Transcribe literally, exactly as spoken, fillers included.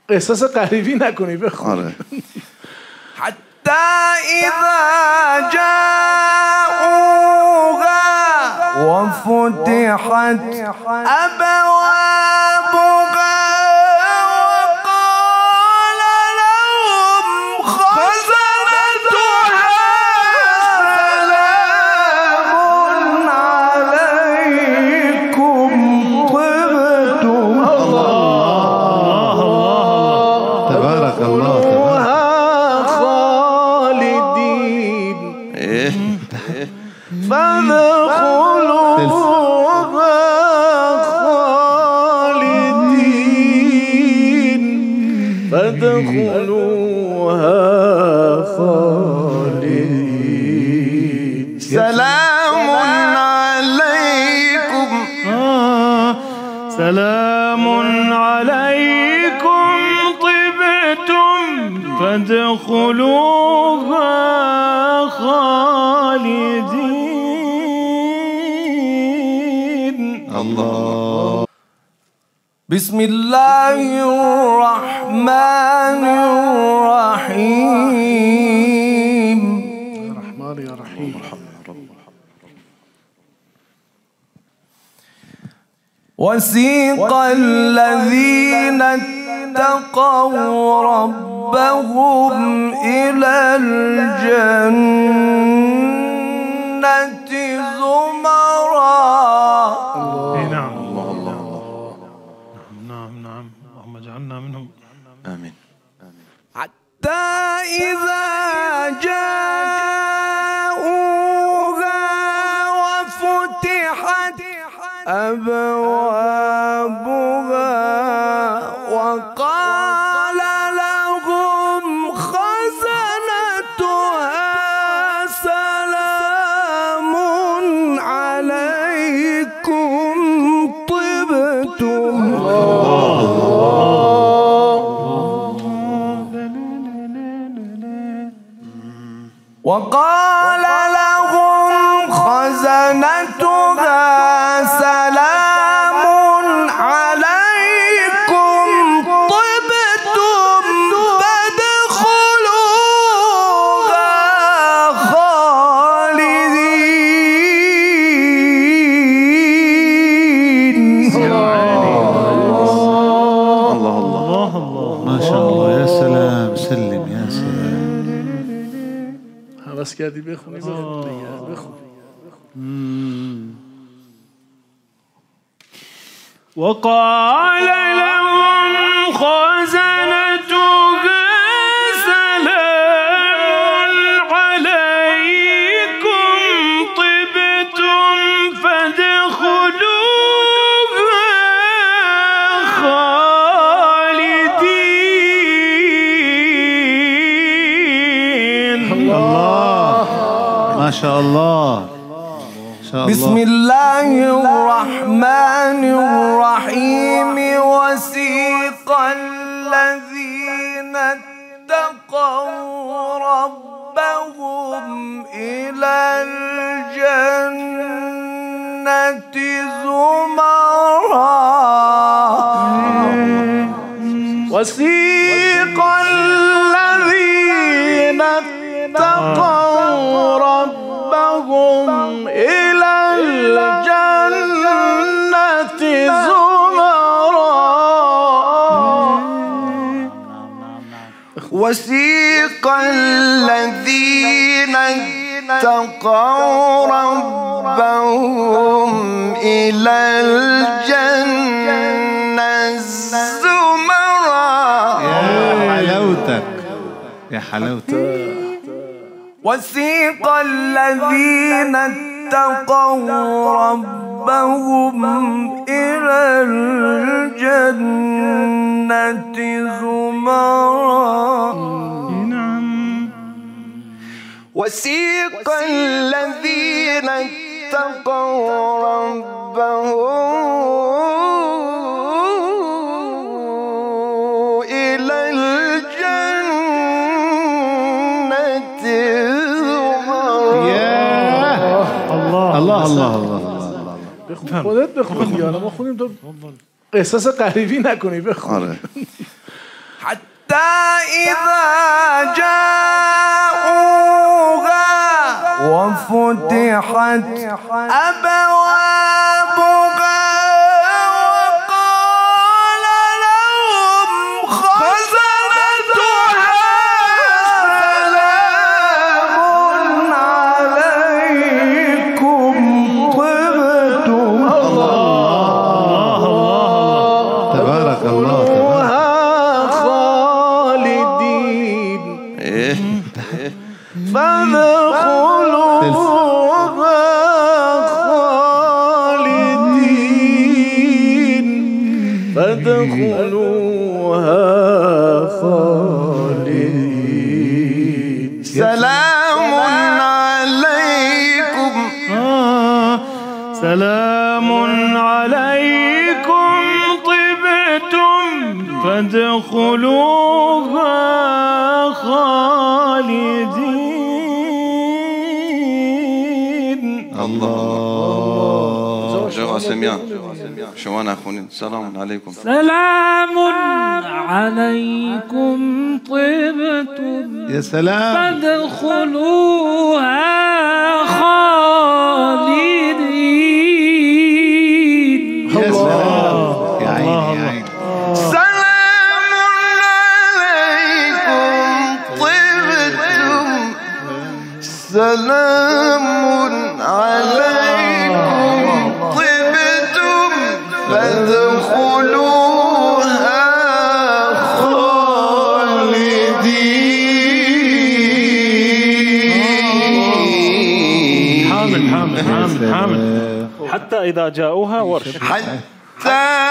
احساس غریبی نکنی بخون. آره. حتی اذا جاءوها وفتحت أبوابها وقال لهم خزنتها سلام عليكم طبتم. الله تبارك الله خالدين فادخلوها خالدين فادخلوها خالدين. سلام عليكم سلام عليكم طبتم فادخلوها خالدين. الله. بسم الله الرحمن الرحيم. الرحمن يا رحيم. وسيق الذين اتقوا ربهم إلى الجنة زمرا. نعم الله الله نعم نعم اللهم اجعلنا منهم. آمين. حتى إذا جاءوها وفتحت أبوابها وقال لهم خزنتها سلام عليكم طبتم. وقال لهم خزنتها سلام عليكم طبتم فادخلوها خالدين. الله الله ما شاء الله. يا سلام. سلم يا سلام. حواس کردی بخونی بخون دیگه بخون. وقال لهم خزنتها سلام عليكم طبتم فادخلوها خالدين. الله ما شاء الله. بسم الله الرحمن الرحيم. وسيق الذين اتقوا ربهم إلى الجنة زمرا. وسيق الذين اتقوا ربهم إلى الجنة زمرا. وسيق الذين اتقوا ربهم إلى الجنة زمرا. يا حلاوتك يا حلاوتك. وسيق الذين اتقوا ربهم إلى الجنة زمرا. وسيق الذين اتقوا ربهم إلى الجنة زمرا. الله الله الله الله. بخون خودت بخون دیگه. ما خونیم تو احساس غریبی نکنی بخون. آره. إذا جاءوها وفتحت أبوابها وقال لهم خزنتها سلام عليكم طبتم. تبارك الله تبارك. فادخلوها خالدين فادخلوها خالدين. سلام عليكم سلام عليكم طبتم فادخلوها خالدين. الله. جوا سميان شو أنا أخوني. سلام عليكم. سلام عليكم طبتم يا سلام. فادخلوها خالدين. يا سلام. يا عيني يا عيني. سلام عليكم طبتم سلام عليكم طبتم فادخلوها خالدين. حامد حامد حامد حامد. حتى إذا جاءوها ورش حتى